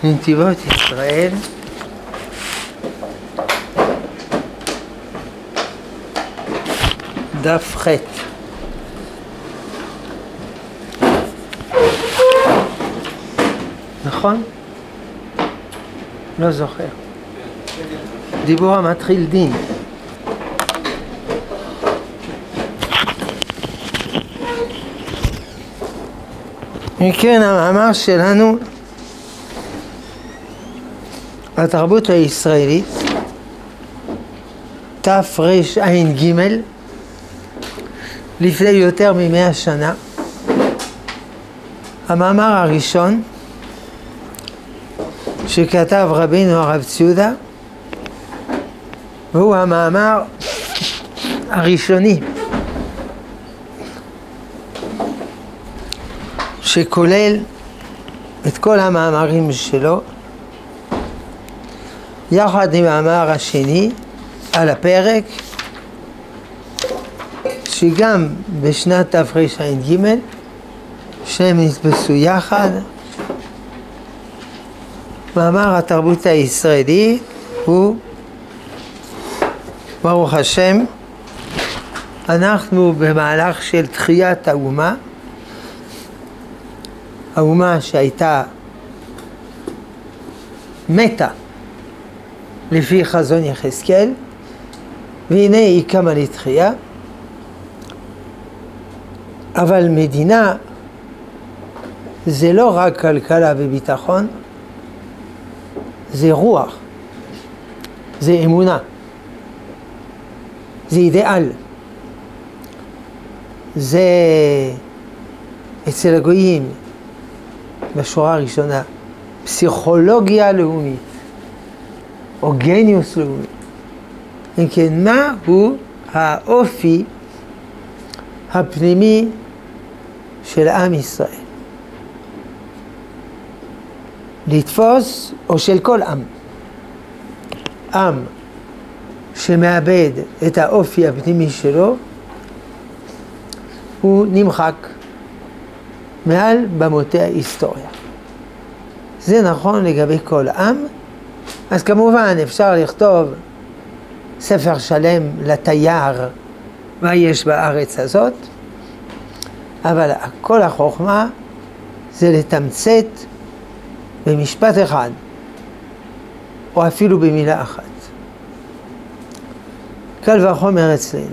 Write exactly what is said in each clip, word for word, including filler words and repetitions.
נתיבות ישראל, דף ח'. נכון? לא זוכר. דיבור המתחיל דין. מכן המאמר שלנו, התרבות הישראלית, תרע"ג, לפני יותר ממאה שנה. המאמר הראשון שכתב רבינו הרב ציודה, והוא המאמר הראשוני שכולל את כל המאמרים שלו, יחד עם המאמר השני על הפרק, שגם בשנת תרע"ג שהם נתפסו יחד. מאמר התרבות הישראלית הוא, ברוך השם, אנחנו במהלך של תחיית האומה, האומה שהייתה מתה לפי חזון יחזקאל, והנה היא קמה לתחייה. אבל מדינה זה לא רק כלכלה וביטחון, זה רוח, זה אמונה, זה אידיאל, זה אצל הגויים בשורה הראשונה פסיכולוגיה לאומית או גניוס לאומי. אם כן, מה הוא האופי הפנימי של עם ישראל? לתפוס, או של כל עם, עם שמאבד את האופי הפנימי שלו, הוא נמחק מעל במותי ההיסטוריה. זה נכון לגבי כל עם. אז כמובן אפשר לכתוב ספר שלם לתייר מה יש בארץ הזאת, אבל כל החוכמה זה לתמצת במשפט אחד, או אפילו במילה אחת. קל וחומר אצלנו.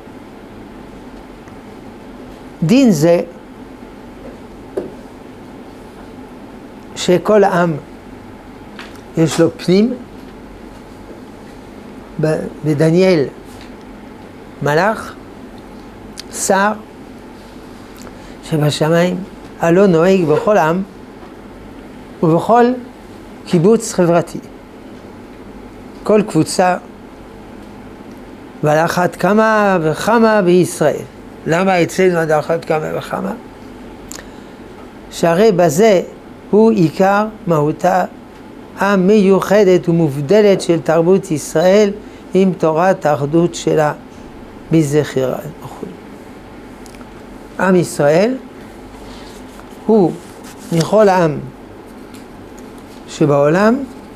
דין זה שכל עם יש לו פנים, בדניאל מלאך, שר שבשמיים, הלא נוהג בכל עם ובכל קיבוץ חברתי. כל קבוצה ועל אחת כמה וכמה בישראל. למה אצלנו עד אחת כמה וכמה? שהרי בזה הוא עיקר מהותה המיוחדת ומובדלת של תרבות ישראל עם תורת האחדות שלה בזכירה. עם ישראל הוא מכל העם שבעולם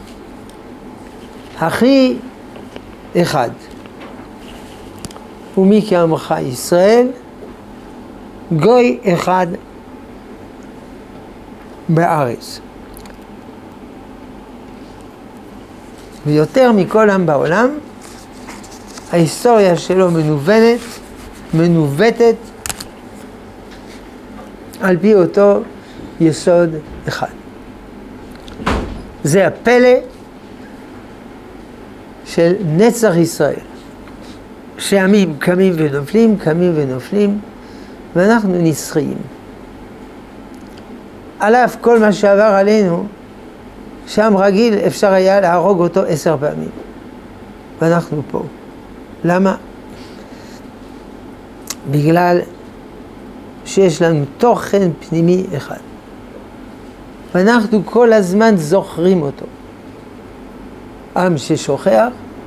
הכי אחד. ומי כעמך ישראל, גוי אחד בארץ. ויותר מכל עם בעולם, ההיסטוריה שלו מנוונת, מנווטת על פי אותו יסוד אחד. זה הפלא של נצח ישראל, שעמים קמים ונופלים, קמים ונופלים, ואנחנו נצחיים. על אף כל מה שעבר עלינו, שם רגיל אפשר היה להרוג אותו עשר פעמים, ואנחנו פה. למה? בגלל שיש לנו תוכן פנימי אחד, ואנחנו כל הזמן זוכרים אותו. עם ששוכח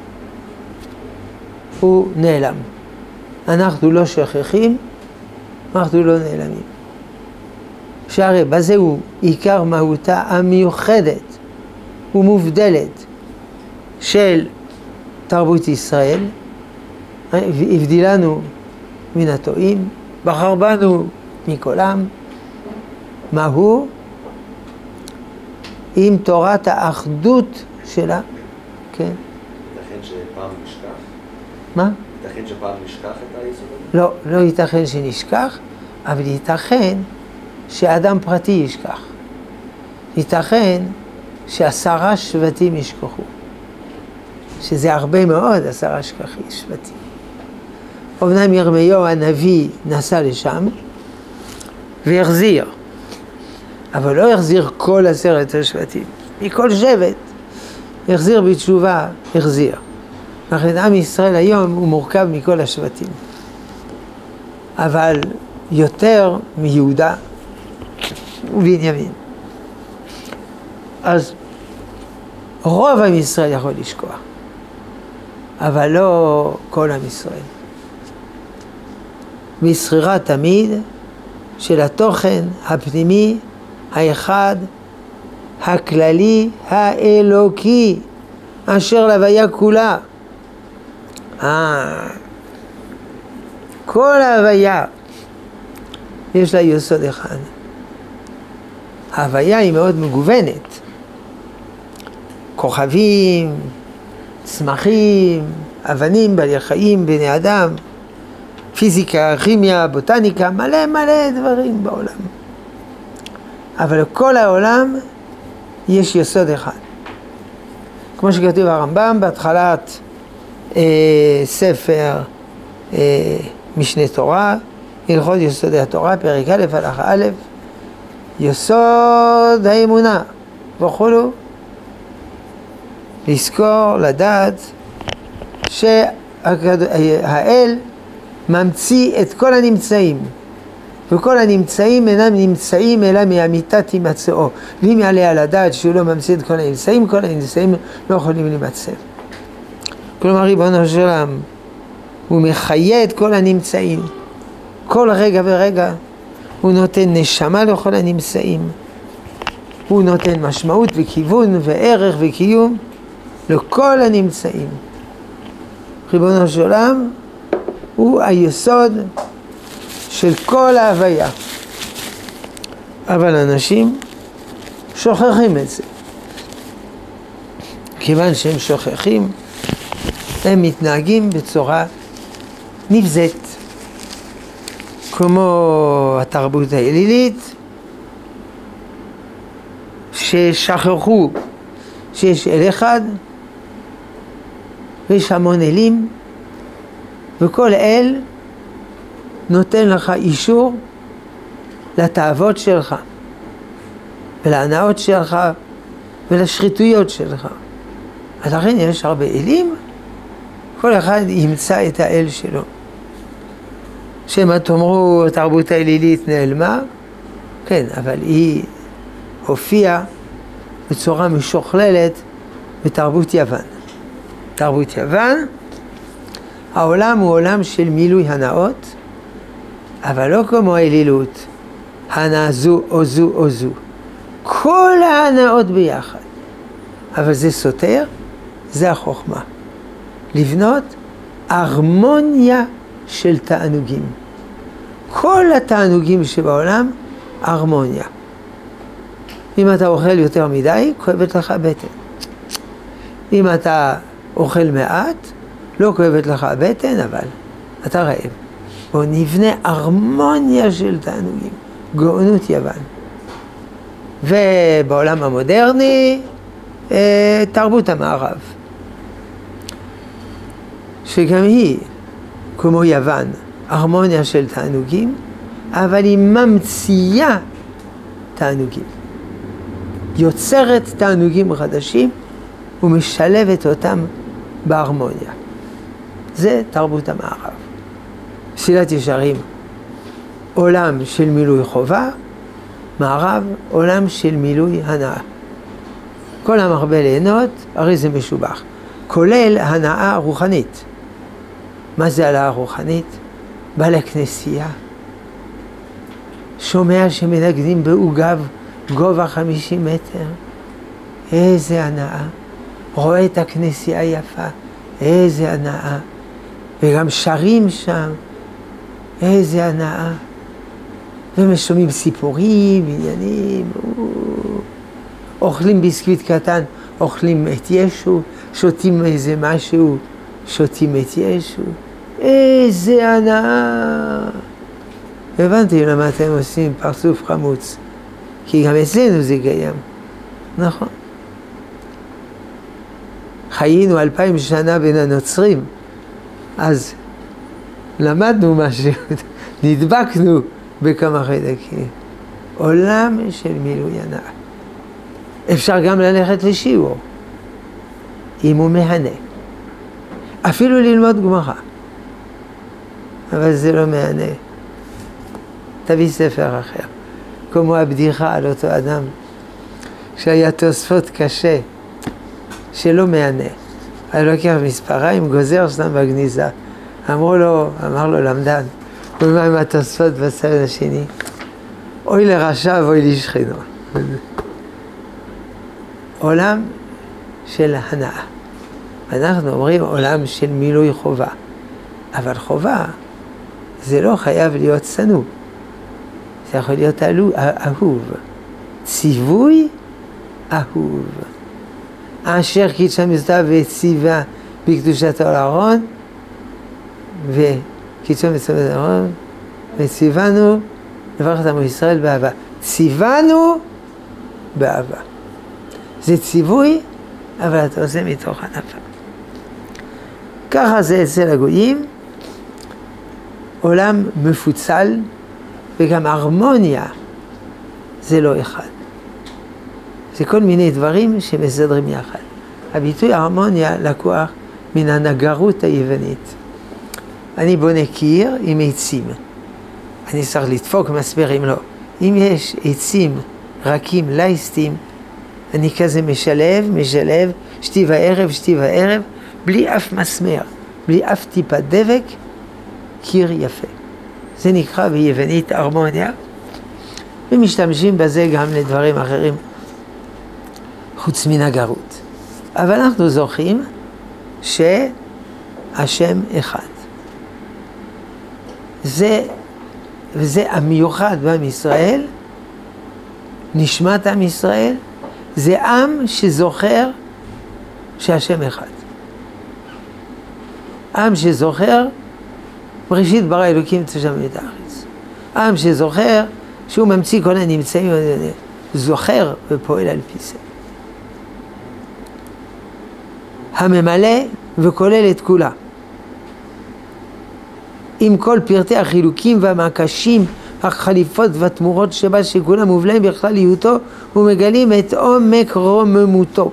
הוא נעלם. אנחנו לא שכחים, אנחנו לא נעלמים. שהרי בזה הוא עיקר מהותה המיוחדת ומובדלת של תרבות ישראל, הבדילנו מן הטועים, בחר בנו מכולם, מהו? עם תורת האחדות שלה, כן. ייתכן שפעם נשכח? מה? ייתכן שפעם נשכח את היסוד הזה? לא, לא ייתכן שנשכח, אבל ייתכן שאדם פרטי ישכח. ייתכן שעשרה שבטים ישכחו. שזה הרבה מאוד, עשרה שבטים. אמנם ירמיהו הנביא נסע לשם והחזיר, אבל לא החזיר כל עשרת השבטים. מכל שבט החזיר בתשובה, החזיר. לכן עם ישראל היום הוא מורכב מכל השבטים. אבל יותר מיהודה ובנימין. אז רוב עם ישראל יכול לשכוח, אבל לא כל עם ישראל. בסחירה תמיד של התוכן הפנימי, האחד, הכללי, האלוקי, אשר להוויה כולה. אה, כל ההוויה יש לה יסוד אחד. ההוויה היא מאוד מגוונת. כוכבים, צמחים, אבנים, בעלי חיים, בני אדם, פיזיקה, כימיה, בוטניקה, מלא מלא דברים בעולם. אבל לכל העולם יש יסוד אחד. כמו שכתוב הרמב"ם בהתחלת אה, ספר אה, משנה תורה, הלכות יסודי התורה, פרק א' הלכה א', יסוד האמונה וכולו. לזכור, לדעת שהאל ממציא את כל הנמצאים, וכל הנמצאים אינם נמצאים אלא מאמיתת הימצאו. ואם יעלה על הדעת שהוא לא ממציא את כל הנמצאים, כל הנמצאים לא יכולים להימצא. כלומר, ריבונו של עולם, הוא מחיה את כל הנמצאים. כל רגע ורגע הוא נותן נשמה לכל הנמצאים. הוא נותן משמעות וכיוון וערך וקיום לכל הנמצאים. ריבונו של עולם הוא היסוד של כל ההוויה. אבל אנשים שוכחים את זה. כיוון שהם שוכחים, הם מתנהגים בצורה נבזית. כמו התרבות האלילית, ששכחו שיש אל אחד, ויש המון אלים, וכל אל נותן לך אישור לתאוות שלך, ולהנאות שלך, ולשחיתויות שלך. אז לכן יש הרבה אלים, כל אחד ימצא את האל שלו. שמה תאמרו, התרבות האלילית נעלמה? כן, אבל היא הופיעה בצורה משוכללת בתרבות יוון. תרבות יוון, העולם הוא עולם של מילוי הנאות, אבל לא כמו האלילות, הנאה זו או זו או זו. כל ההנאות ביחד. אבל זה סותר, זה החוכמה. לבנות הרמוניה של תענוגים. כל התענוגים שבעולם, הרמוניה. אם אתה אוכל יותר מדי, כואבת לך בטן. אם אתה אוכל מעט, לא כואבת לך הבטן, אבל אתה רעב. בוא נבנה הרמוניה של תענוגים, גאונות יוון. ובעולם המודרני, תרבות המערב, שגם היא, כמו יוון, הרמוניה של תענוגים, אבל היא ממציאה תענוגים. יוצרת תענוגים חדשים ומשלבת אותם בהרמוניה. זה תרבות המערב. מסילת ישרים, עולם של מילוי חובה, מערב, עולם של מילוי הנאה. כל המרבה ליהנות, הרי זה משובח. כולל הנאה רוחנית. מה זה הנאה רוחנית? בא לכנסייה, שומע שמנגנים בעוגב גובה חמישים מטר, איזה הנאה. רואה את הכנסייה יפה, איזה הנאה. וגם שרים שם, איזה הנאה. ומשומעים סיפורים, עניינים, אוכלים ביסקוויט קטן, אוכלים את ישו, שותים איזה משהו, שותים את ישו. איזה הנאה. הבנתי למה אתם עושים פרצוף חמוץ, כי גם אצלנו זה קיים, נכון. חיינו אלפיים שנה בין הנוצרים, אז למדנו משהו, נדבקנו בכמה חלקים. עולם של מילוי הנאה. אפשר גם ללכת לשיעור, אם הוא מהנה. אפילו ללמוד גמרא, אבל זה לא מהנה. תביא ספר אחר, כמו הבדיחה על אותו אדם שהיה תוספות קשה, שלא מהנה. היה לוקח מספריים, גוזר סתם בגניזה. אמרו לו, אמר לו למדן, ומה עם התוספות בצד השני? אוי לרשע ואוי לשכנו. עולם של הנאה. אנחנו אומרים עולם של מילוי חובה. אבל חובה זה לא חייב להיות צנוע. זה יכול להיות אהוב. ציווי אהוב. אשר קידשה מזוודה וציווה בקדושתו לארון, וקידשה מצוות לארון, וציוונו לברך את עמו ישראל באהבה. ציוונו באהבה. זה ציווי, אבל אתה עושה מתוך הנפה. ככה זה אצל הגויים, עולם מפוצל, וגם הרמוניה זה לא אחד. זה כל מיני דברים שמסדרים יחד. הביטוי הרמוניה לקוח מן הנגרות היוונית. אני בונה קיר עם עצים. אני צריך לדפוק מסמרים לו. אם יש עצים רכים, לייסטים, אני כזה משלב, משלב, שתי וערב, שתי וערב, בלי אף מסמר, בלי אף טיפה דבק, קיר יפה. זה נקרא ביוונית הרמוניה, ומשתמשים בזה גם לדברים אחרים, חוץ מנגרות. אבל אנחנו זוכים שהשם אחד. זה, וזה המיוחד בעם ישראל, נשמת עם ישראל, זה עם שזוכר שהשם אחד. עם שזוכר, בראשית ברא אלוקים את השמיים ואת הארץ. עם שזוכר שהוא ממציא כל הנמצאים, זוכר ופועל על פי זה. הממלא וכולל את כולה. עם כל פרטי החילוקים והמעקשים, החליפות והתמורות שבה שכולם מובלעים בכלליותו ומגלים את עומק רוממותו.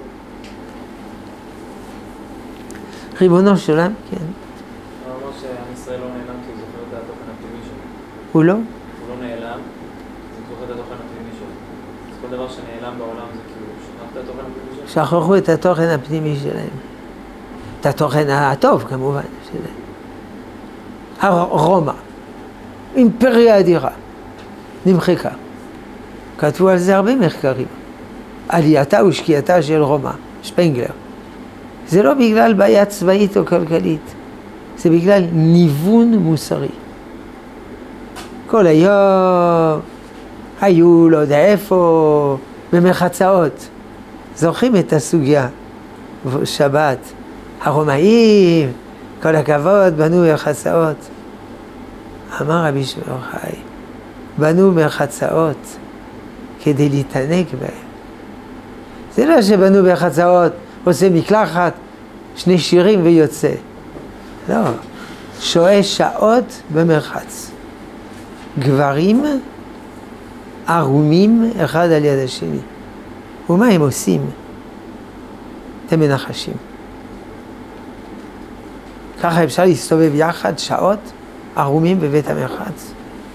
ריבונו של עולם, כן. הוא אמר שעם ישראל לא נעלם כי הוא זוכר את התוכן הפנימי שלו. הוא לא? הוא לא נעלם, הוא זוכר את התוכן הפנימי שלו. אז כל דבר שנעלם בעולם זה כאילו שכח את התוכן הפנימי שלו. שכחו את התוכן הפנימי שלהם. את התוכן הטוב כמובן שלהם. הרומא, אימפריה אדירה, נמחקה. כתבו על זה הרבה מחקרים. עלייתה ושקיעתה של רומא, שפנגלר. זה לא בגלל בעיה צבאית או כלכלית, זה בגלל ניוון מוסרי. כל היום היו לא יודע איפה, במחצאות. זוכרים את הסוגיה, שבת, הרומאים, כל הכבוד, בנו מחצאות. אמר רבי שמעון חי, בנו מחצאות כדי להתענג בהם. זה לא שבנו בחצאות, עושה מקלחת, שני שירים ויוצא. לא, שואה שעות במרחץ. גברים ערומים אחד על יד השני. ומה הם עושים? אתם מנחשים. ככה אפשר להסתובב יחד שעות ערומים בבית המרחץ.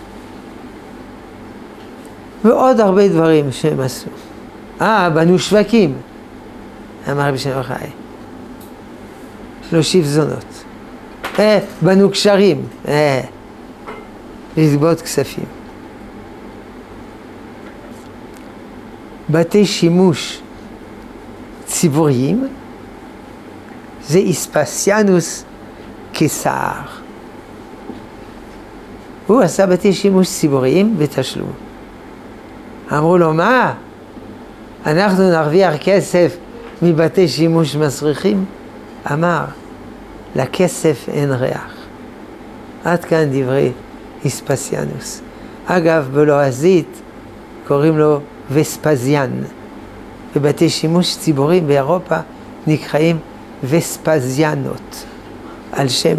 ועוד הרבה דברים שהם עשו. אה, בנו שווקים. אמר רבי שמעון חי. להושיב זונות. אה, בנו קשרים. אה, לגבות כספים. בתי שימוש ציבוריים, זה אספסיאנוס קיסר. הוא עשה בתי שימוש ציבוריים בתשלום. אמרו לו, מה? אנחנו נרוויח כסף מבתי שימוש מסריחים? אמר, לכסף אין ריח. עד כאן דברי אספסיאנוס. אגב, בלועזית קוראים לו וספזיאן. בבתי שימוש ציבוריים באירופה נקראים וספזיאנות, על שם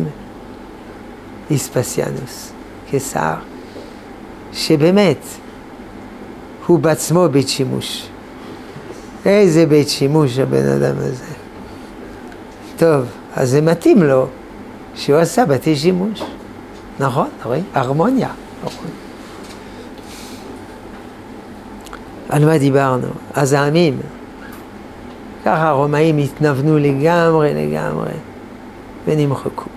אספסיאנוס קיסר, שבאמת הוא בעצמו בית שימוש. איזה בית שימוש הבן אדם הזה. טוב, אז זה מתאים לו שהוא עשה בתי שימוש. נכון? רואים? הרמוניה. על מה דיברנו? אז העמים. ככה הרומאים התנוונו לגמרי לגמרי ונמחקו.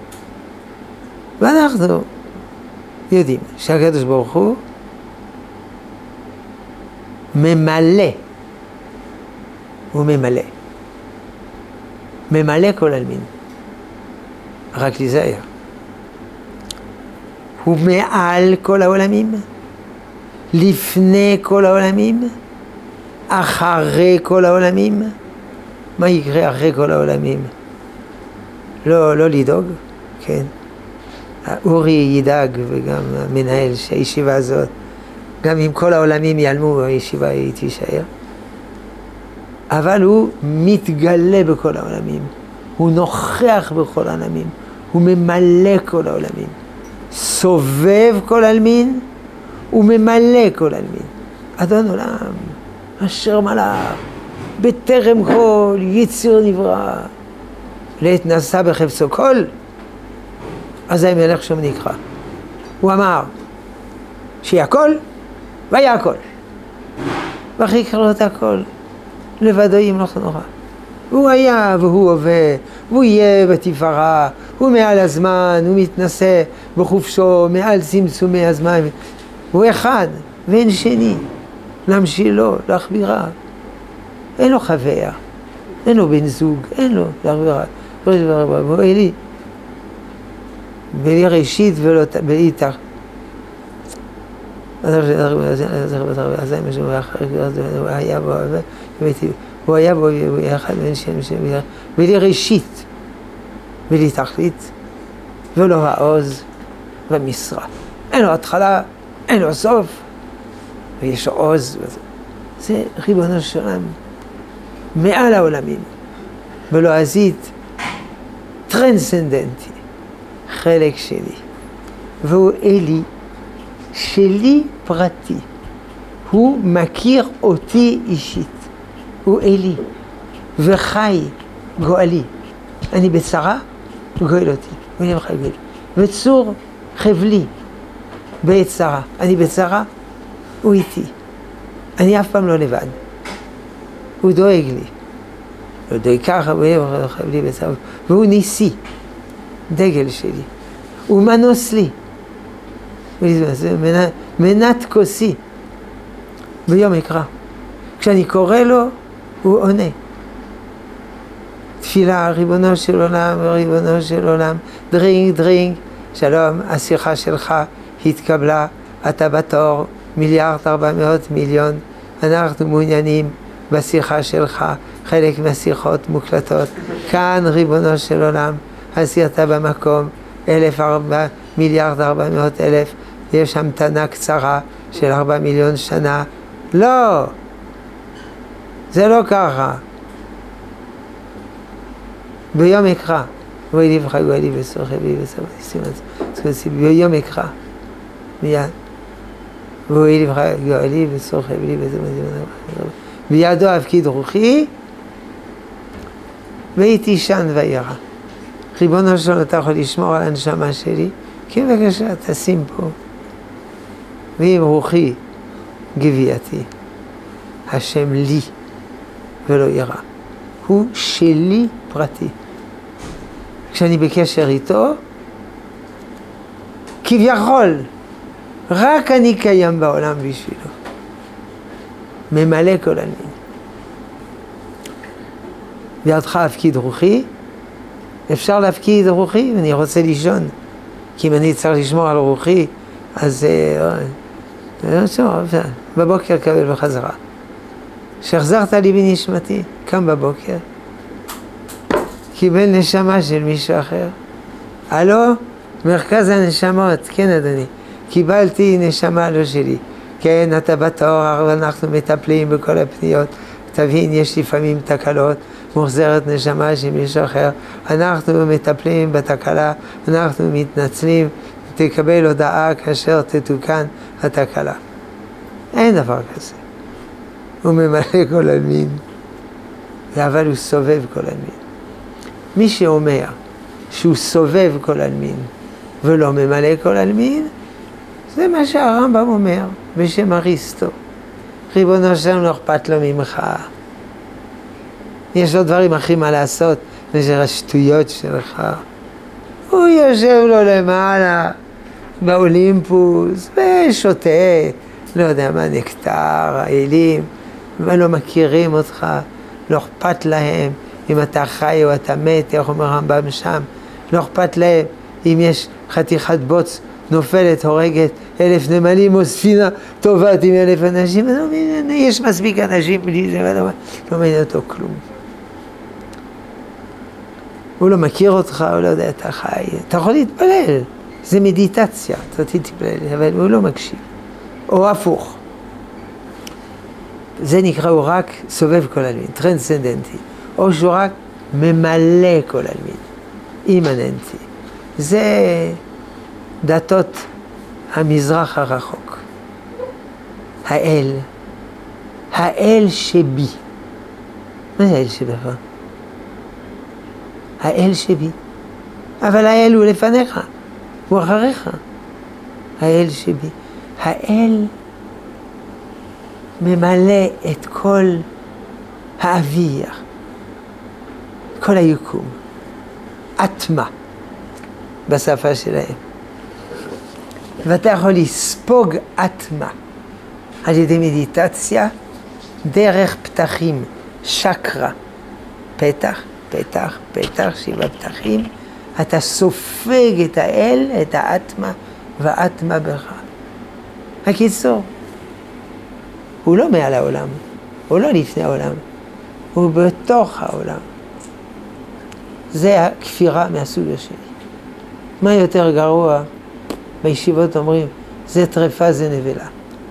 ואנחנו יודעים שהקדוש ברוך הוא ממלא, הוא ממלא, ממלא כל עלמין. רק להיזהר. הוא מעל כל העולמים, לפני כל העולמים, אחרי כל העולמים. מה יקרה אחרי כל העולמים? לא, לא לדאוג, כן. אורי ידאג, וגם המנהל של הישיבה הזאת, גם אם כל העולמים ייעלמו, הישיבה היא תישאר. אבל הוא מתגלה בכל העולמים, הוא נוכח בכל העולמים, הוא ממלא כל העולמים, סובב כל עלמין, הוא ממלא כל עלמין. אדון עולם, אשר מלך, בטרם כל יציר נברא, לעת נשא בחפצו כל, אז המלך שם נקרא. הוא אמר שיהיה הכל, והיה הכל. ואחרי יקרא את הכל, לבדו ימלוך נורא. הוא היה והוא הווה, והוא יהיה בתפארה, הוא מעל הזמן, הוא מתנשא בחופשו, מעל צמצומי הזמן. הוא אחד ואין שני, להמשילו, להכבירה. אין לו חבר, אין לו בן זוג, אין לו להכבירה. הוא אלי, בלי ראשית ולא בלי תח. הוא היה בו אחד ואין שני, בלי ראשית, בלי תכלית, ולא העוז והמשרה. אין לו התחלה, אין לו סוף, ויש לו עוז. זה ריבונו של עולם, מעל העולמים, בלועזית, טרנסנדנטי, חלק שלי. והוא אלי, שלי פרטי. הוא מכיר אותי אישית. הוא אלי, וחי, גואלי. אני בצרה, הוא גואל אותי. הוא נהיה חי גואל. וצור חבלי, בעת צרה. אני בצרה, הוא איתי. אני אף פעם לא לבד. הוא דואג לי. הוא דואג ככה, הוא נהיה חבלי בצרה. והוא ניסי, דגל שלי. הוא מנוס לי. מנת כוסי. ביום אקרא. כשאני קורא לו, הוא עונה. תפילה, ריבונו של עולם, ריבונו של עולם, דרינג, דרינג, שלום, השיחה שלך התקבלה, אתה בתור, מיליארד ארבע מאות מיליון, אנחנו מעוניינים בשיחה שלך, חלק מהשיחות מוקלטות, כאן ריבונו של עולם, עשית במקום, אלף ארבע, מיליארד ארבע מאות אלף, יש המתנה קצרה של ארבע מיליון שנה, לא! זה לא ככה. ביום אקרא, ואלי וחי גואלי וסורכי ואלי וסורכי, ביום אקרא, מיד. ואלי וחי גואלי וסורכי ואלי וסורכי, בידו הפקיד רוחי, והייתי שן וירא. ריבונו שלום, אתה יכול לשמור על הנשמה שלי? כן, בבקשה, תשים פה. ואם רוחי גבייתי, השם לי ולא ירא. הוא שלי פרטי. כשאני בקשר איתו, כביכול, רק אני קיים בעולם בשבילו. ממלא כל עלמין. בידך להפקיד רוחי, אפשר להפקיד רוחי, ואני רוצה לישון, כי אם אני צריך לשמור על רוחי, אז בבוקר קבל בחזרה. שהחזרת לי בנשמתי, קם בבוקר, קיבל נשמה של מישהו אחר. הלו, מרכז הנשמות, כן אדוני, קיבלתי נשמה לא שלי. כן, אתה בתואר ואנחנו מטפלים בכל הפניות. תבין, יש לפעמים תקלות, מוחזרת נשמה של מישהו אחר. אנחנו מטפלים בתקלה, אנחנו מתנצלים, תקבל הודעה כאשר תתוקן התקלה. אין דבר כזה. הוא ממלא כל עלמין, אבל הוא סובב כל עלמין. מי שאומר שהוא סובב כל עלמין ולא ממלא כל עלמין, זה מה שהרמב"ם אומר בשם אריסטו. ריבונו שלנו לא אכפת לו ממך. יש לו דברים אחרים מה לעשות, וזה השטויות שלך. הוא יושב לו למעלה באולימפוס ושותה, לא יודע מה, נקטר, האלים, ולא מכירים אותך, לא אכפת להם אם אתה חי או אתה מת, איך אומר הרמב"ם שם, לא אכפת להם אם יש חתיכת בוץ נופלת, הורגת אלף נמלים או ספינה טובת עם אלף אנשים, יש מספיק אנשים בלי זה, לא מעניין אותו כלום. הוא לא מכיר אותך, הוא לא יודע, אתה חי, אתה יכול להתפלל, זה מדיטציה, אתה תתפלל, אבל הוא לא מקשיב, או הפוך. זה נקרא, הוא רק סובב כל עלמין, טרנסצנדנטי, או שהוא רק ממלא כל עלמין, אימננטי. זה דתות המזרח הרחוק. האל, האל שבי. מה זה האל שבך? האל שבי. אבל האל הוא לפניך, הוא אחריך. האל שבי. האל ממלא את כל האוויר, כל היקום. אטמה, בשפה שלהם. ואתה יכול לספוג אטמה על ידי מדיטציה דרך פתחים, שקרה, פתח, פתח, פתח, שבעה פתחים, אתה סופג את האל, את האטמה, והאטמה בך. הקיצור, הוא לא מעל העולם, הוא לא לפני העולם, הוא בתוך העולם. זה הכפירה מהסוג השני. מה יותר גרוע? בישיבות אומרים, זה טרפה, זה נבלה.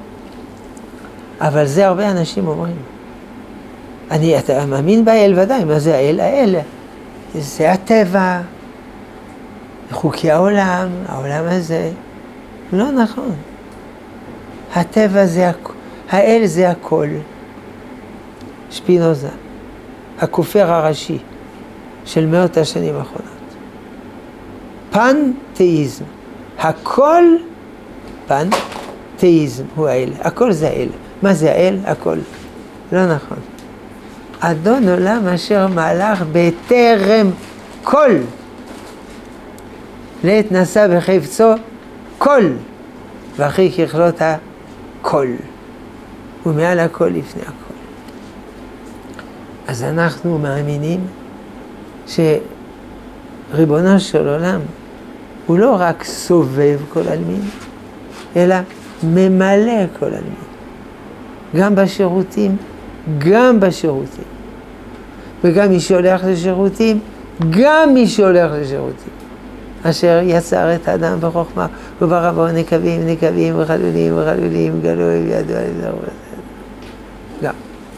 אבל זה הרבה אנשים אומרים. אני, אתה מאמין באל ודאי, מה זה האל? האל, זה הטבע, חוקי העולם, העולם הזה. לא נכון. הטבע זה הכל, האל זה הכל. שפינוזה, הכופר הראשי של מאות השנים האחרונות. פן-תאיזם. הכל פן-תאיזם הוא האל. הכל זה האל. מה זה האל? הכל. לא נכון. אדון עולם אשר מלך בטרם כל. לעת נשא בחפצו כל. ואחרי ככלות הכל. ומעל הכל לפני הכל. אז אנחנו מאמינים שריבונו של עולם הוא לא רק סובב כל עלמין, אלא ממלא כל עלמין. גם בשירותים, גם בשירותים. וגם מי שהולך לשירותים, גם מי שהולך לשירותים. אשר יצר את האדם בחוכמה, וברא בו נקבים, נקבים וחלולים וחלולים, גלוי וידוע לזרוע. גם.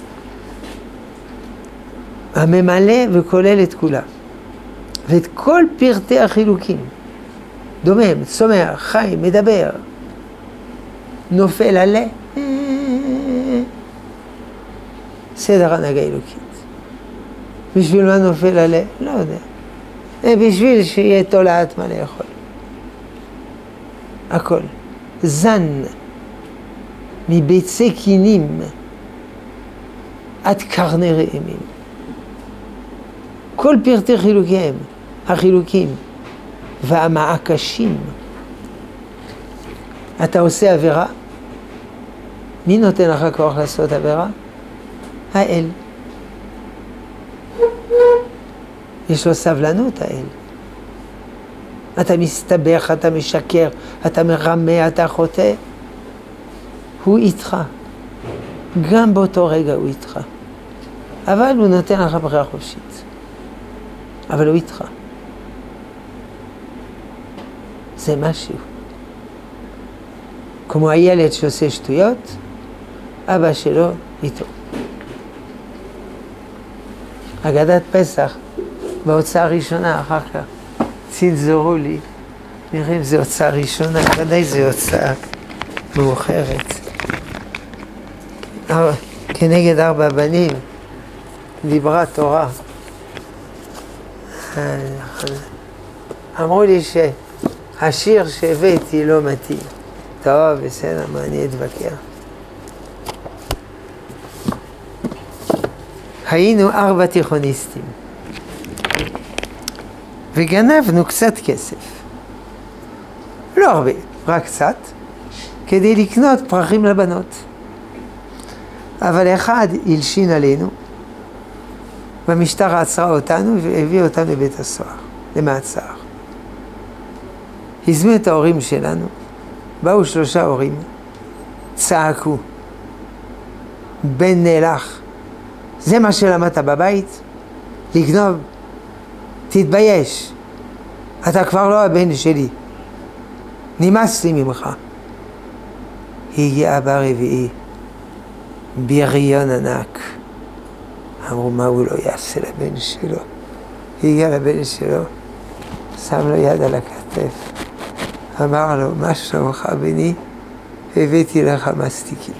הממלא וכולל את כולם. ואת כל פרטי החילוקים. דומם, צומח, חי, מדבר. נופל עלה. סדר הנהגה אלוקית. בשביל מה נופל עלה? לא יודע. בשביל שיהיה תולעת מה לאכול. הכל. זן. מביצי קינים. עד קרני רעמים. כל פרטי חילוקיהם, החילוקים והמעקשים. אתה עושה עבירה? מי נותן לך כוח לעשות עבירה? האל. יש לו סבלנות האל. אתה מסתבך, אתה משקר, אתה מרמה, אתה חוטא. הוא איתך. גם באותו רגע הוא איתך. אבל הוא נותן לך בחירה חופשית. אבל הוא איתך. זה משהו. כמו הילד שעושה שטויות, אבא שלו איתו. אגדת פסח, בהוצאה הראשונה, אחר כך צנזרו לי, נראה אם זה הוצאה ראשונה, ודאי זה הוצאה מאוחרת. כנגד ארבע בנים, דיברה תורה. אמרו לי שהשיר שהבאתי לא מתאים. טוב, בסדר, מה אני אתווכח? היינו ארבע תיכוניסטים, וגנבנו קצת כסף. לא הרבה, רק קצת, כדי לקנות פרחים לבנות. אבל אחד הלשין עלינו, והמשטרה עצרה אותנו והביא אותנו לבית הסוהר, למעצר. הזמינו את ההורים שלנו, באו שלושה הורים, צעקו, בן נלך, זה מה שלמדת בבית? לגנוב? תתבייש, אתה כבר לא הבן שלי, נמאס לי ממך. הגיע אבא רביעי, בריון ענק. אמרו, מה הוא לא יעשה לבן שלו? הגיע לבן שלו, שם לו יד על הכתף, אמר לו, מה שלומך בני? הבאתי לך מסטיקים.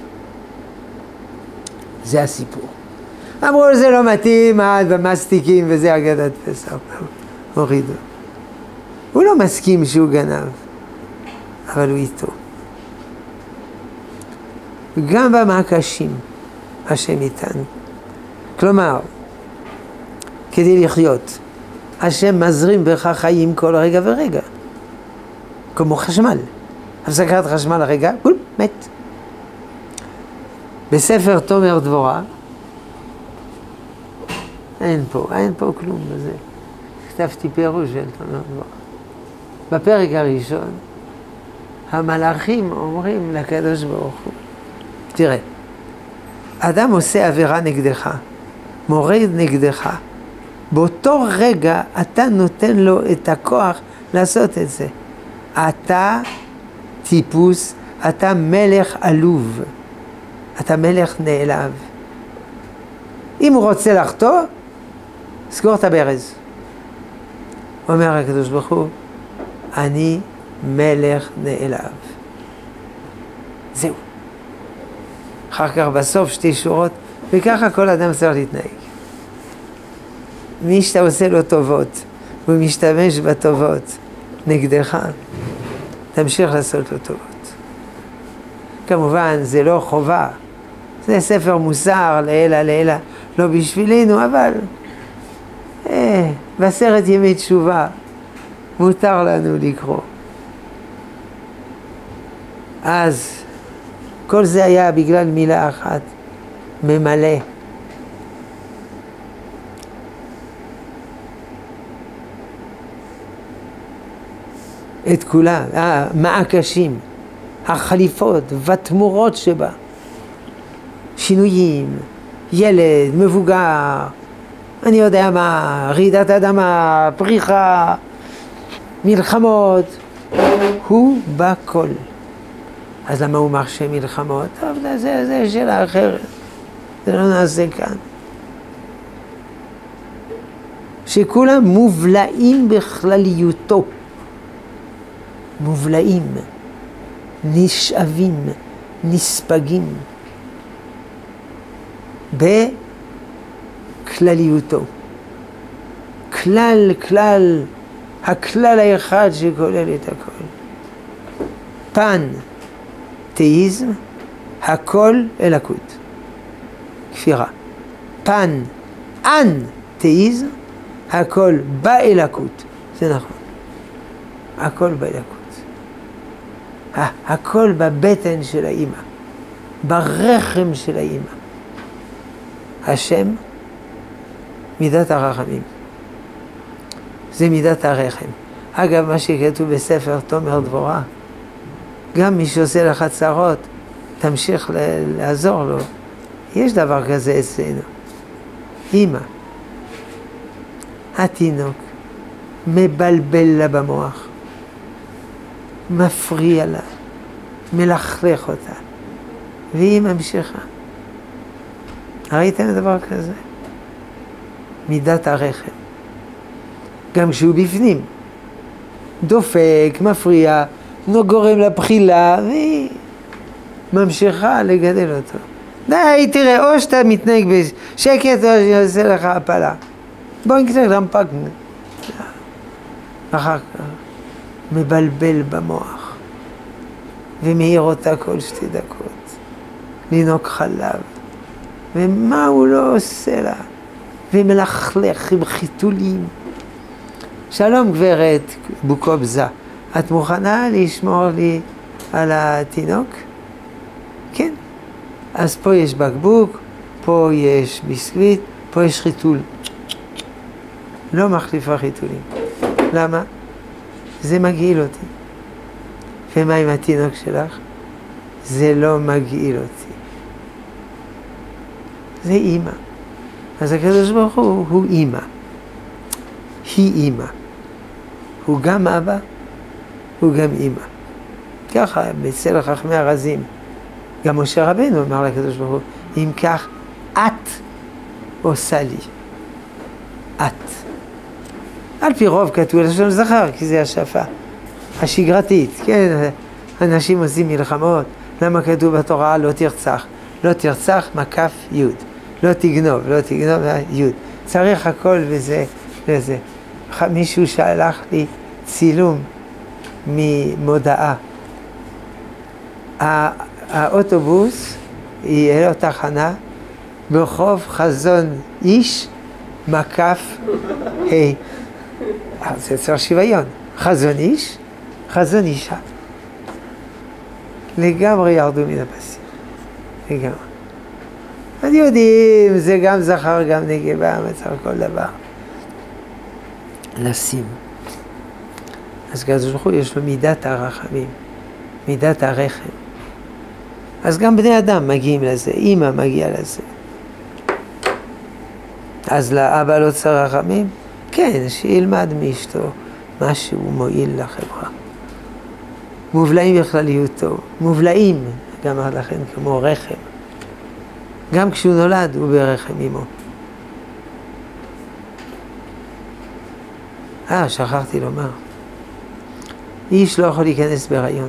זה הסיפור. אמרו, זה לא מתאים, עד במסטיקים, וזה אגדת פסח. הורידו. הוא לא מסכים שהוא גנב, אבל הוא איתו. גם במעקשים, השם איתנו. כלומר, כדי לחיות, השם מזרים בך חיים כל רגע ורגע. כמו חשמל. הפסקת חשמל הרגע, בול, מת. בספר תומר דבורה, אין פה, אין פה כלום בזה. כתבתי פירוש של תומר דבורה. בפרק הראשון, המלאכים אומרים לקדוש ברוך הוא, תראה, אדם עושה עבירה נגדך, מורד נגדך, באותו רגע אתה נותן לו את הכוח לעשות את זה. אתה טיפוס, אתה מלך עלוב, אתה מלך נעלב. אם הוא רוצה לחטוא, סגור את הברז. אומר הקדוש ברוך הוא, אני מלך נעלב. זהו. אחר כך בסוף שתי שורות, וככה כל אדם צריך להתנהג. מי שאתה עושה לו טובות, והוא משתמש בטובות נגדך, תמשיך לעשות לו טובות. כמובן, זה לא חובה. זה ספר מוסר, לעילה, לעילה, לא בשבילנו, אבל אה, בעשרת ימי תשובה מותר לנו לקרוא. אז כל זה היה בגלל מילה אחת, ממלא. את כולם, המעקשים, החליפות והתמורות שבה. שינויים, ילד, מבוגר, אני יודע מה, רעידת אדמה, פריחה, מלחמות, הוא בכל. אז למה הוא מרשה מלחמות? טוב, זה, זה שאלה אחרת, זה לא נעשה כאן. שכולם מובלעים בכלליותו, מובלעים, נשאבים, נספגים, בכלליותו. כלל, כלל, הכלל האחד שכולל את הכל. פן, תאיזם, הכל אלוקות. כפירה. פן, אן, תאיזם, הכל באלוקות. זה נכון. הכל באלוקות. הכל בבטן של האמא. ברחם של האמא. השם, מידת הרחמים. זה מידת הרחם. אגב, מה שכתוב בספר תומר דבורה, גם מי שעושה לך צרות, תמשיך לעזור לו. יש דבר כזה אצלנו. אמא, התינוק, מבלבל לה במוח, מפריע לה, מלכלך אותה, והיא ממשיכה. ראיתם דבר כזה? מידת הרחם. גם כשהוא בפנים, דופק, מפריע, לא גורם לבחילה, והיא ממשיכה לגדל אותו. די, תראה, או שאתה מתנהג בשקט, או שאני עושה לך הפלה. בוא נקצר רמפק. אחר כך מבלבל במוח, ומאיר אותה כל שתי דקות, לנוק חלב, ומה הוא לא עושה לה, ומלכלך עם חיתולים. שלום גברת בוקובזה, את מוכנה לשמור לי על התינוק? כן. אז פה יש בקבוק, פה יש ביסקוויט, פה יש חיתול. לא מחליפה חיתולים. למה? זה מגעיל אותי. ומה עם התינוק שלך? זה לא מגעיל אותי. זה אימא. אז הקדוש ברוך הוא הוא אימא. היא אימא. הוא גם אבא, הוא גם אימא. ככה, בצל חכמי הרזים, גם משה רבנו אמר לקדוש ברוך הוא, אם כך, את עושה לי. את. על פי רוב כתוב לשון זכר, כי זה השפה השגרתית, כן? אנשים עושים מלחמות, למה כתוב בתורה לא תרצח? לא תרצח מקף י', לא תגנוב, לא תגנוב י'. צריך הכל וזה, וזה. מישהו שלח לי צילום ממודעה. האוטובוס יהיה לו תחנה ברחוב חזון איש מקף ה'. זה צריך שוויון. חזון איש, חזון אישה. לגמרי ירדו מן הפסים. לגמרי. אז יודעים, זה גם זכר, גם נקבה, מצב כל דבר. לשים. אז כזו ברוך הוא יש לו מידת הרחמים, מידת הרחם. אז גם בני אדם מגיעים לזה, אמא מגיעה לזה. אז לאבא לא צריך רחמים? כן, שילמד מאשתו משהו מועיל לחברה. מובלעים בכלליותו, מובלעים, גם לכן כמו רחם. גם כשהוא נולד הוא ברחם אמו. אה, שכחתי לומר. איש לא יכול להיכנס בהיריון.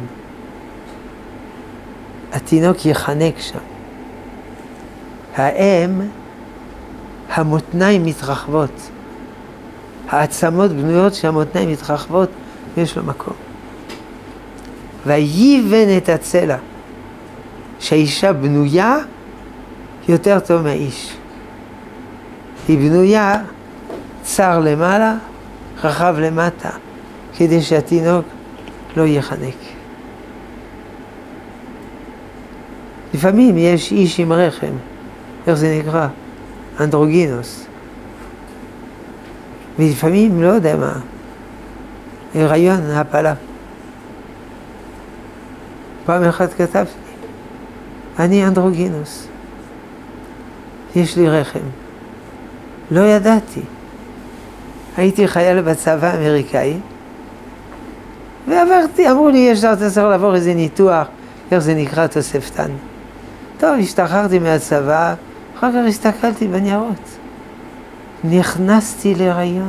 התינוק יחנק שם. האם, המותניים מתרחבות. העצמות בנויות שהמותניים מתרחבות, ויש לו מקום. ויבן את הצלע. שהאישה בנויה יותר טוב מהאיש. היא בנויה צר למעלה, רחב למטה, כדי שהתינוק לא יחנק. לפעמים יש איש עם רחם, איך זה נקרא? אנדרוגינוס. ולפעמים לא יודע מה, הריון, הפלה. פעם אחת כתבתי, אני אנדרוגינוס. יש לי רחם. לא ידעתי. הייתי חייל בצבא האמריקאי, ועברתי, אמרו לי, יש לך, אתה צריך לעבור איזה ניתוח, איך זה נקרא תוספתן. טוב, השתחררתי מהצבא, אחר כך הסתכלתי בניירות. נכנסתי להיריון.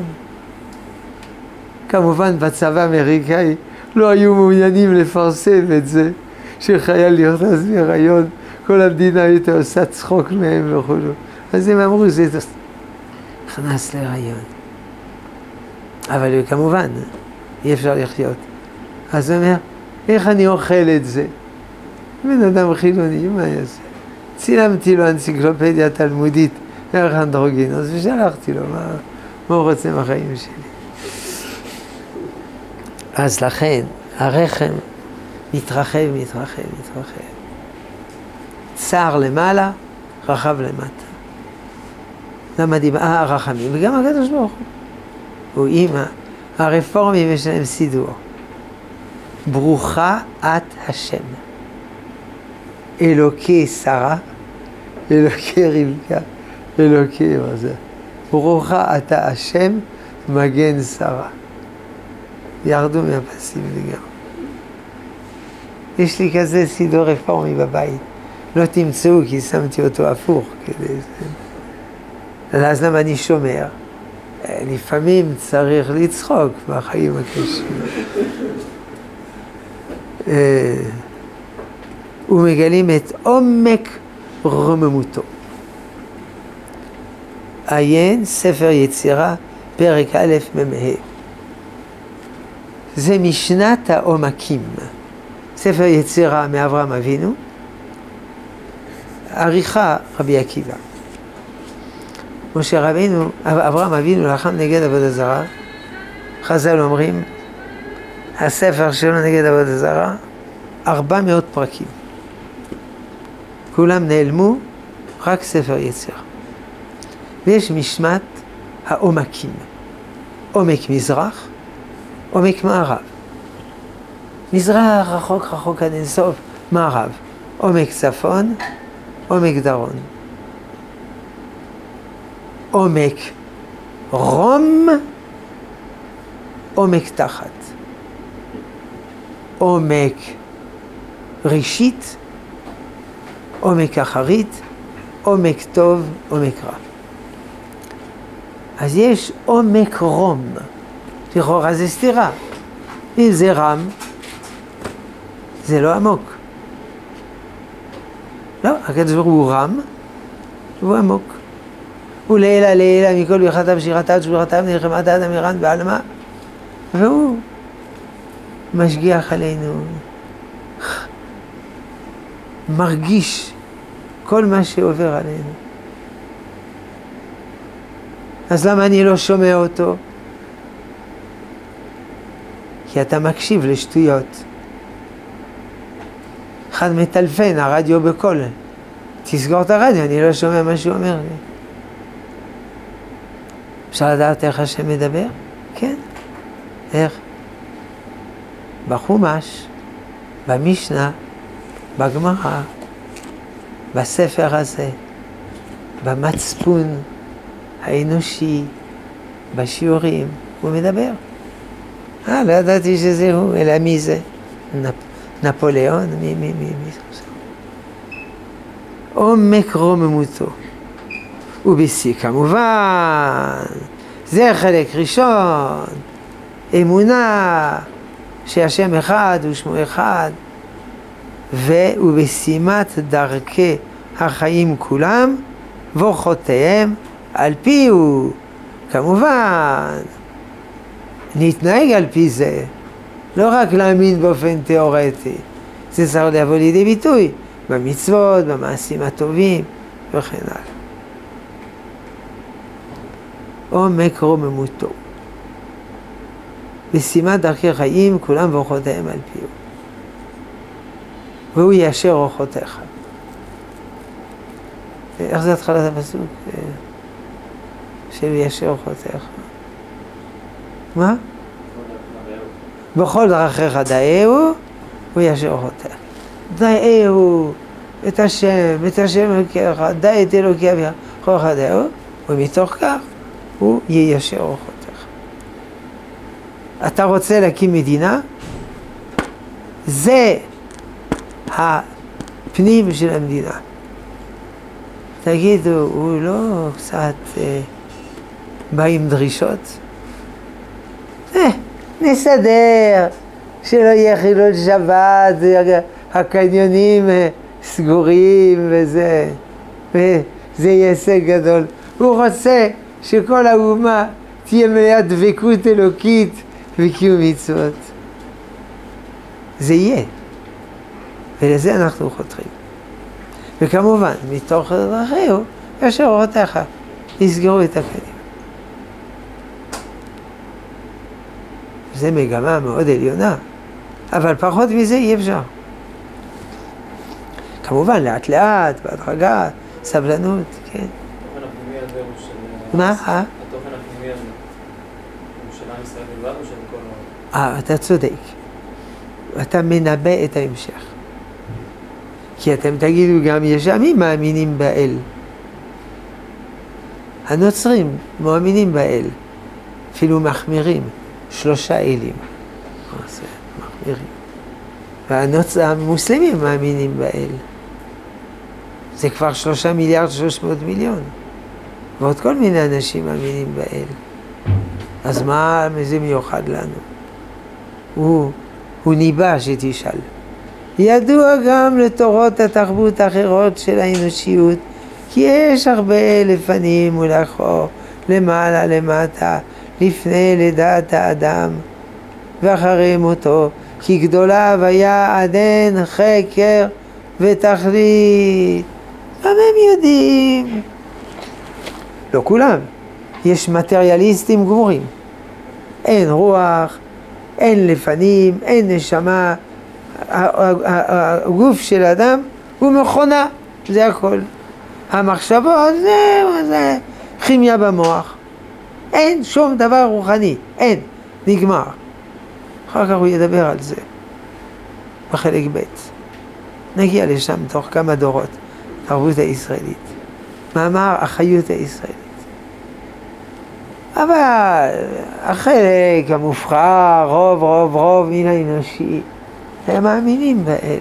כמובן בצבא האמריקאי לא היו מעוניינים לפרסם את זה, שחייל נכנס להיריון, כל המדינה הייתה עושה צחוק מהם וכו'. אז הם אמרו, זה נכנס להיריון. אבל כמובן, אי אפשר לחיות. אז הוא אומר, איך אני אוכל את זה? בן אדם חילוני, מה יעשה? צילמתי לו אנציקלופדיה תלמודית, איך אנדרוגינוס, ושלחתי לו, מה, מה הוא רוצה מהחיים שלי? אז לכן, הרחם מתרחב, מתרחב, מתרחב. צר למעלה, רחב למטה. למה דיבה? אה, הרחמים, וגם הקדוש ברוך הוא. הוא אימא, הרפורמים יש להם סידור. ברוכה את השם. אלוקי שרה, אלוקי רבקה, אלוקי מה זה. ברוכה אתה השם, מגן שרה. ירדו מהפסים לגמרי. יש לי כזה סידור רפורמי בבית. לא תמצאו כי שמתי אותו הפוך. כדי... אז למה אני שומר? לפעמים צריך לצחוק מהחיים הקשים. ומגלים את עומק רוממותו. עיין ספר יצירה, פרק א' מ"ה. זה משנת העומקים. ספר יצירה מאברהם אבינו, עריכה רבי עקיבא. משה רבינו, אברהם אבינו לחם נגד עבודה זרה. חז"ל אומרים, הספר שלו נגד עבודה זרה, ארבע מאות פרקים. כולם נעלמו, רק ספר יצירה. ויש משמת העומקים. עומק מזרח, עומק מערב. מזרח רחוק רחוק עד אינסוף, מערב. עומק צפון, עומק דרום. עומק רום, עומק תחת. עומק ראשית, עומק אחרית, עומק טוב, עומק רע. אז יש עומק רום. לכאורה זה סתירה. אם זה רם, זה לא עמוק. לא, הקדוש ברוך הוא רם, הוא עמוק. הוא לעילה לעילה מכל ברכתם שירתם שברכתם נלחמת עד אמירן בעלמה. והוא משגיח עלינו, מרגיש כל מה שעובר עלינו. אז למה אני לא שומע אותו? כי אתה מקשיב לשטויות. אחד מטלפן, הרדיו בקול. תסגור את הרדיו, אני לא שומע מה שהוא אומר לי. אפשר לדעת איך השם מדבר? כן. איך? בחומש, במשנה, בגמרא, בספר הזה, במצפון האנושי, בשיעורים, הוא מדבר. אה, לא ידעתי שזה הוא, אלא מי זה? נפ... נפוליאון? מי, מי, מי, מי זה? עומק רוממותו. ובשיא כמובן, זה חלק ראשון, אמונה שהשם אחד ושמו אחד, ובשימת דרכי החיים כולם, ואורחותיהם על פי הוא. כמובן, נתנהג על פי זה, לא רק להאמין באופן תיאורטי, זה צריך לבוא לידי ביטוי במצוות, במעשים הטובים וכן הלאה. עומק רוממותו. בשימת דרכי חיים כולם ואורחותיהם על פי הוא. והוא יישר אורחותיך. איך זה התחלת הפסוק? שהוא יישר אורחותיך. מה? בכל דרכיך דאהו, הוא יישר אורחותיך. דאהו את השם, את השם אלוקיך, דא את אלוקי אביך, כל אחד דאהו, ומתוך כך הוא יישר אורחותיך. אתה רוצה להקים מדינה? זה הפנים של המדינה. תגידו, הוא לא קצת אה, בא עם דרישות? אה, נסדר, שלא יהיה חילול שבת, הקניונים אה, סגורים וזה, וזה יהיה הישג גדול. הוא רוצה שכל האומה תהיה מלאה דבקות אלוקית וקיום מצוות. זה יהיה. ולזה אנחנו חותרים. וכמובן, מתוך דרכיו, ישר אורחותיך, יסגרו את הקנים. זו מגמה מאוד עליונה, אבל פחות מזה אי אפשר. כמובן, לאט לאט, בהדרגה, סבלנות, כן. התוכן הפנימי הזה הוא של... מה? אה? התוכן הפנימי הזה הוא של עם ישראל בלבד או של כל העולם? אה, אתה צודק. אתה מנבא את ההמשך. כי אתם תגידו גם, יש עמים מאמינים באל. הנוצרים מאמינים באל. אפילו מחמירים. שלושה אלים. מחמירים. והמוסלמים מאמינים באל. זה כבר שלושה מיליארד שלוש מאות מיליון. ועוד כל מיני אנשים מאמינים באל. אז מה זה מיוחד לנו? הוא, הוא ניבא שתשאל. ידוע גם לתורות התרבות האחרות של האנושיות, כי יש הרבה לפנים ולאחור, למעלה למטה, לפני לידת האדם, ואחרי מותו, כי גדולה הוויה עד אין חקר ותכלית. גם הם יודעים. לא כולם. יש מטריאליסטים גמורים. אין רוח, אין לפנים, אין נשמה. הגוף של האדם הוא מכונה, זה הכל. המחשבות זה, זה כימיה במוח. אין שום דבר רוחני, אין, נגמר. אחר כך הוא ידבר על זה, בחלק ב'. נגיע לשם תוך כמה דורות, תרבות הישראלית. מאמר החיות הישראלית. אבל החלק המובחר, רוב רוב רוב מן האנושי, הם מאמינים באל.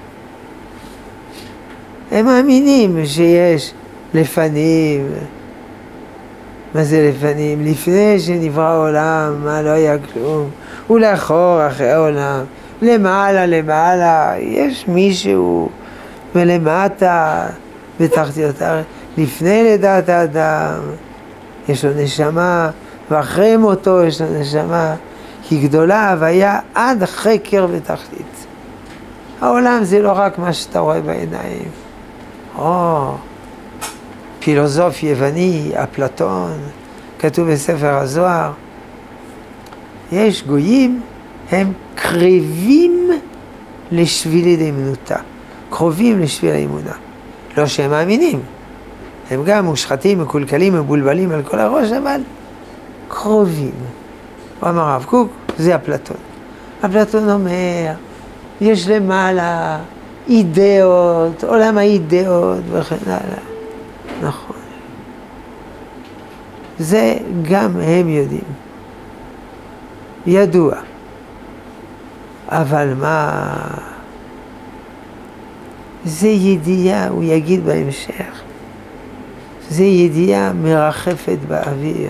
הם מאמינים שיש לפנים. מה זה לפנים? לפני שנברא העולם, מה לא היה כלום. ולאחור אחרי העולם. למעלה למעלה, יש מישהו. ולמטה, בתחתיות הארץ. לפני לידת האדם, יש לו נשמה. ואחרי מותו יש לו נשמה. כי גדולה הוויה עד חקר ותכלית. העולם זה לא רק מה שאתה רואה בעיניים. או, פילוסוף יווני, אפלטון, כתוב בספר הזוהר. יש גויים, הם קרבים לשביל דאמנותא, קרובים לשביל האמונה. לא שהם מאמינים, הם גם מושחתים, מקולקלים, מבולבלים על כל הראש, אבל קרובים. הוא אמר הרב קוק, זה אפלטון. אפלטון אומר, יש למעלה אידאות, עולם האידאות וכן הלאה. נכון. זה גם הם יודעים. ידוע. אבל מה? זה ידיעה, הוא יגיד בהמשך. זה ידיעה מרחפת באוויר.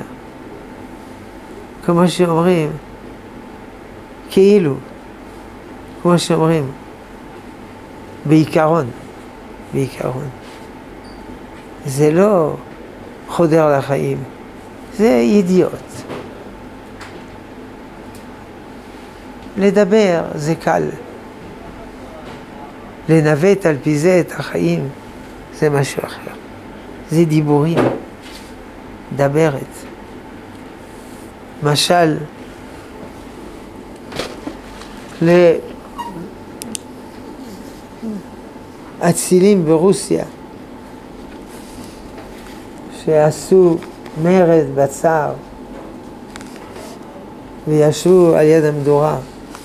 כמו שאומרים, כאילו, כמו שאומרים, בעיקרון, בעיקרון. זה לא חודר לחיים, זה ידיעות. לדבר זה קל. לנווט על פי זה את החיים זה משהו אחר. זה דיבורים, דברת. משל, לאצילים ברוסיה שעשו מרד בצער וישבו על יד המדורה.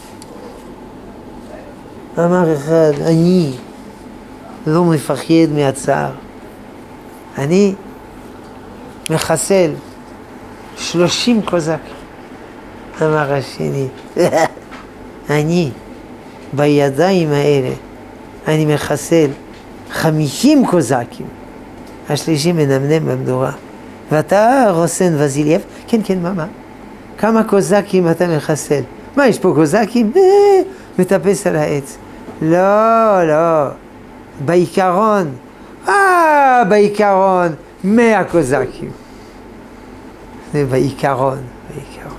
אמר אחד, אני לא מפחד מהצער. אני מחסל שלושים קוזקים. אמר השני, אני בידיים האלה, אני מחסל חמישים קוזקים. השלישי מנמנם במדורה. ואתה רוסן וזילייב? כן, כן, מה, מה? כמה קוזקים אתה מחסל? מה, יש פה קוזקים? מטפס על העץ. לא, לא. בעיקרון. אה, בעיקרון. מאה קוזקים. זה בעיקרון. בעיקרון.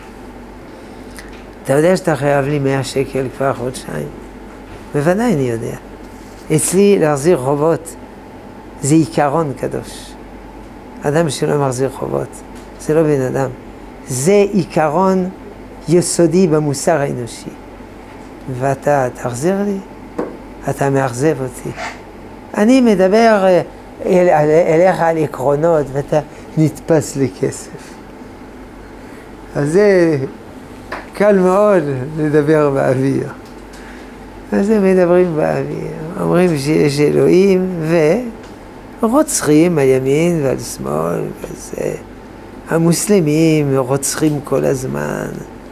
אתה יודע שאתה חייב לי מאה שקל כבר חודשיים? בוודאי אני יודע. אצלי להחזיר חובות זה עיקרון קדוש. אדם שלא מחזיר חובות, זה לא בן אדם. זה עיקרון יסודי במוסר האנושי. ואתה תחזיר לי, אתה מאכזב אותי. אני מדבר אל, אליך על עקרונות ואתה נתפס לכסף. אז זה קל מאוד לדבר באוויר. אז הם מדברים באוויר, אומרים שיש אלוהים ורוצחים על ימין ועל שמאל, וזה, המוסלמים רוצחים כל הזמן,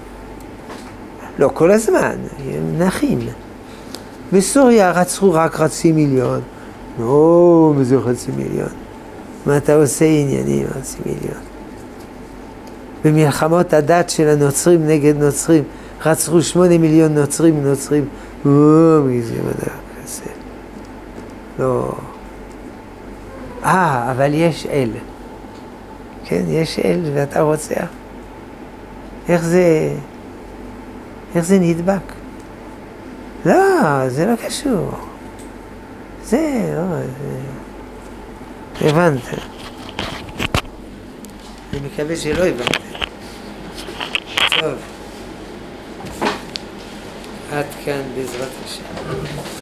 לא כל הזמן, הם נחים. בסוריה רצחו רק חצי מיליון, לא, מה זה חצי מיליון? מה אתה עושה עניינים חצי מיליון? במלחמות הדת של הנוצרים נגד נוצרים, רצחו שמונה מיליון נוצרים נוצרים, או, מי זה מדע כזה? לא. אה, אבל יש אל. כן, יש אל ואתה רוצח. איך זה, איך זה נדבק? לא, זה לא קשור. זה, לא, זה... הבנת. אני מקווה שלא הבנת. טוב. עד כאן בעזרת השם.